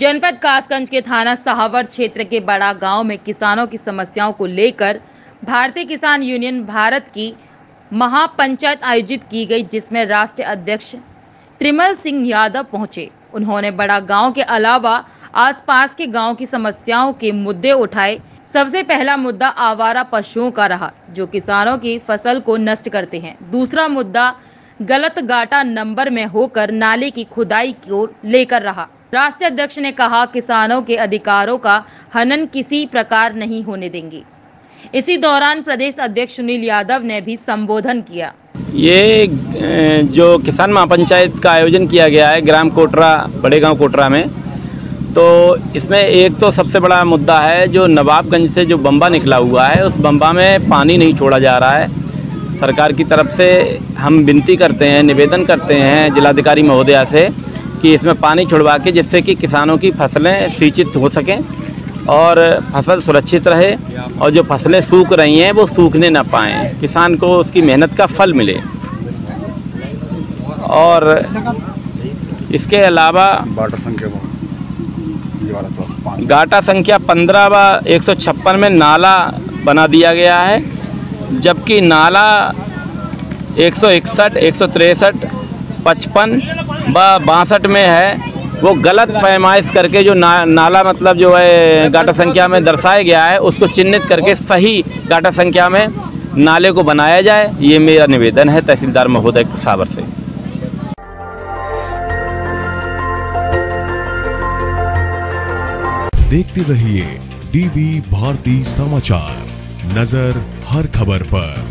जनपद कासगंज के थाना सहावर क्षेत्र के बड़ा गांव में किसानों की समस्याओं को लेकर भारतीय किसान यूनियन भारत की महापंचायत आयोजित की गई, जिसमें राष्ट्रीय अध्यक्ष त्रिमल सिंह यादव पहुंचे। उन्होंने बड़ा गांव के अलावा आसपास के गांव की समस्याओं के मुद्दे उठाए। सबसे पहला मुद्दा आवारा पशुओं का रहा, जो किसानों की फसल को नष्ट करते हैं। दूसरा मुद्दा गलत गाटा नंबर में होकर नाले की खुदाई को लेकर रहा। राष्ट्रीय अध्यक्ष ने कहा, किसानों के अधिकारों का हनन किसी प्रकार नहीं होने देंगे। इसी दौरान प्रदेश अध्यक्ष सुनील यादव ने भी संबोधन किया। ये जो किसान महापंचायत का आयोजन किया गया है ग्राम कोटरा, बड़े गांव कोटरा में, तो इसमें एक तो सबसे बड़ा मुद्दा है जो नवाबगंज से जो बम्बा निकला हुआ है, उस बम्बा में पानी नहीं छोड़ा जा रहा है। सरकार की तरफ से हम विनती करते हैं, निवेदन करते हैं जिलाधिकारी महोदया से कि इसमें पानी छुड़वा के जिससे कि किसानों की फसलें सिंचित हो सकें और फसल सुरक्षित रहे, और जो फसलें सूख रही हैं वो सूखने ना पाएँ, किसान को उसकी मेहनत का फल मिले। और इसके अलावा गाटा संख्या 15/156 में नाला बना दिया गया है, जबकि नाला 161, 163, 55/62 में है। वो गलत पैमाइश करके जो नाला मतलब जो है गाटा संख्या में दर्शाया गया है, उसको चिन्हित करके सही गाटा संख्या में नाले को बनाया जाए। ये मेरा निवेदन है तहसीलदार महोदय सावर से। देखते रहिए डीबी भारती समाचार, नजर हर खबर पर।